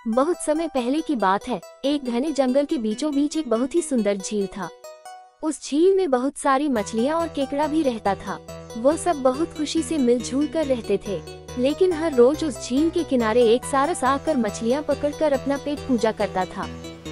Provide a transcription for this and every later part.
बहुत समय पहले की बात है। एक घने जंगल के बीचों बीच एक बहुत ही सुंदर झील था। उस झील में बहुत सारी मछलियाँ और केकड़ा भी रहता था। वो सब बहुत खुशी से मिलजुल कर रहते थे। लेकिन हर रोज उस झील के किनारे एक सारस आकर मछलियाँ पकड़कर अपना पेट पूजा करता था।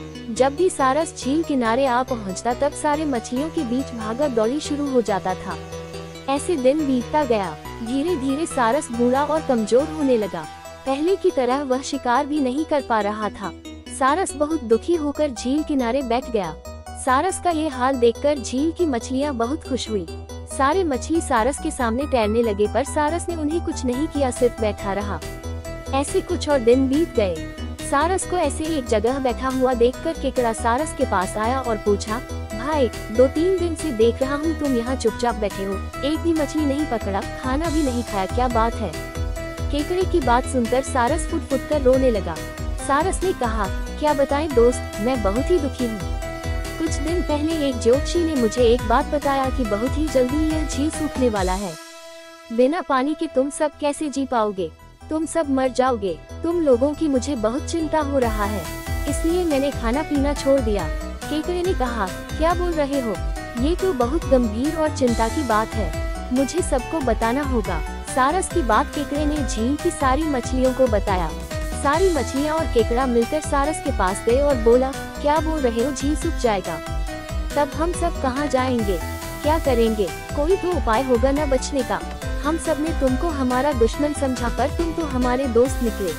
जब भी सारस झील किनारे आ पहुँचता तब सारे मछलियों के बीच भागा दौड़ी शुरू हो जाता था। ऐसे दिन बीतता गया। धीरे धीरे सारस बूढ़ा और कमजोर होने लगा। पहले की तरह वह शिकार भी नहीं कर पा रहा था। सारस बहुत दुखी होकर झील किनारे बैठ गया। सारस का ये हाल देखकर झील की मछलियाँ बहुत खुश हुई। सारे मछली सारस के सामने तैरने लगे, पर सारस ने उन्हें कुछ नहीं किया, सिर्फ बैठा रहा। ऐसे कुछ और दिन बीत गए। सारस को ऐसे एक जगह बैठा हुआ देखकर केकड़ा सारस के पास आया और पूछा, भाई 2-3 दिन से देख रहा हूँ तुम यहाँ चुपचाप बैठे हो, एक भी मछली नहीं पकड़ा, खाना भी नहीं खाया, क्या बात है? केकड़े की बात सुनकर सारस फुट फुट कर रोने लगा। सारस ने कहा, क्या बताएं दोस्त, मैं बहुत ही दुखी हूँ। कुछ दिन पहले एक ज्योतिषी ने मुझे एक बात बताया कि बहुत ही जल्दी यह झील सूखने वाला है। बिना पानी के तुम सब कैसे जी पाओगे? तुम सब मर जाओगे। तुम लोगों की मुझे बहुत चिंता हो रहा है, इसलिए मैंने खाना पीना छोड़ दिया। केकड़े ने कहा, क्या बोल रहे हो? ये तो बहुत गंभीर और चिंता की बात है, मुझे सबको बताना होगा। सारस की बात केकड़े ने झील की सारी मछलियों को बताया। सारी मछलियाँ और केकड़ा मिलकर सारस के पास गए और बोला, क्या बोल रहे हो, झील सूख जाएगा, तब हम सब कहाँ जाएंगे, क्या करेंगे? कोई तो उपाय होगा न बचने का। हम सब ने तुमको हमारा दुश्मन समझा, पर तुम तो हमारे दोस्त निकले।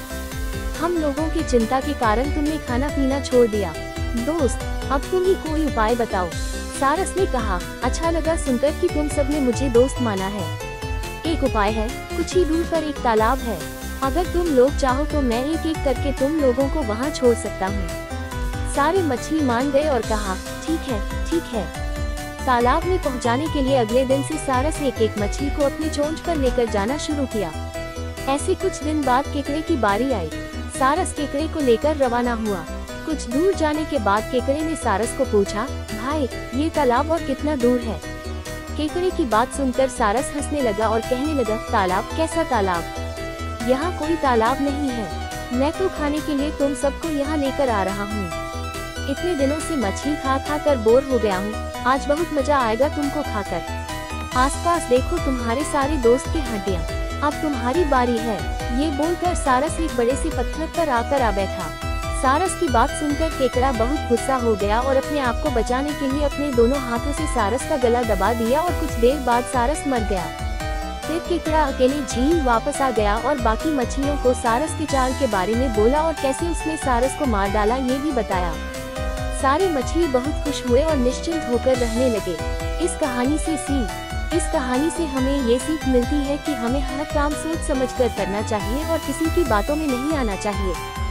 हम लोगों की चिंता के कारण तुमने खाना पीना छोड़ दिया। दोस्त, अब तुम ही कोई उपाय बताओ। सारस ने कहा, अच्छा लगा सुनकर कि तुम सब ने मुझे दोस्त माना है। एक उपाय है, कुछ ही दूर पर एक तालाब है। अगर तुम लोग चाहो तो मैं एक एक करके तुम लोगों को वहाँ छोड़ सकता हूँ। सारे मछली मान गए और कहा, ठीक है, ठीक है। तालाब में पहुँचाने के लिए अगले दिन से सारस एक एक मछली को अपनी चोंच पर लेकर जाना शुरू किया। ऐसे कुछ दिन बाद केकड़े की बारी आई। सारस केकड़े को लेकर रवाना हुआ। कुछ दूर जाने के बाद केकड़े ने सारस को पूछा, भाई ये तालाब और कितना दूर है? केकड़े की बात सुनकर सारस हंसने लगा और कहने लगा, तालाब? कैसा तालाब? यहाँ कोई तालाब नहीं है, मैं तो खाने के लिए तुम सबको यहाँ लेकर आ रहा हूँ। इतने दिनों से मछली खा खा कर बोर हो गया हूँ, आज बहुत मजा आएगा तुमको खाकर। आसपास देखो तुम्हारे सारे दोस्त की हड्डियाँ, अब तुम्हारी बारी है। ये बोलकर सारस एक बड़े से पत्थर पर आकर आ बैठा। सारस की बात सुनकर केकड़ा बहुत गुस्सा हो गया और अपने आप को बचाने के लिए अपने दोनों हाथों से सारस का गला दबा दिया और कुछ देर बाद सारस मर गया। फिर केकड़ा अकेले झील वापस आ गया और बाकी मछलियों को सारस की चाल के बारे में बोला और कैसे उसने सारस को मार डाला ये भी बताया। सारे मछली बहुत खुश हुए और निश्चिंत होकर रहने लगे। इस कहानी से हमें ये सीख मिलती है कि हमें हर काम सोच समझकर करना चाहिए और किसी की बातों में नहीं आना चाहिए।